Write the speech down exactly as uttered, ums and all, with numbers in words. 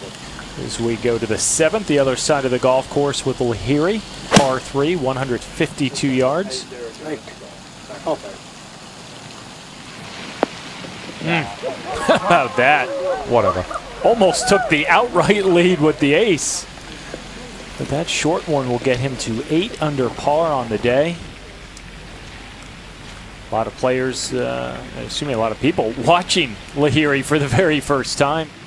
As we go to the seventh, the other side of the golf course with Lahiri, par three, one hundred fifty-two yards. Oh. Mm. How about that? Whatever. Almost took the outright lead with the ace. But that short one will get him to eight under par on the day. A lot of players, uh, assuming a lot of people, watching Lahiri for the very first time.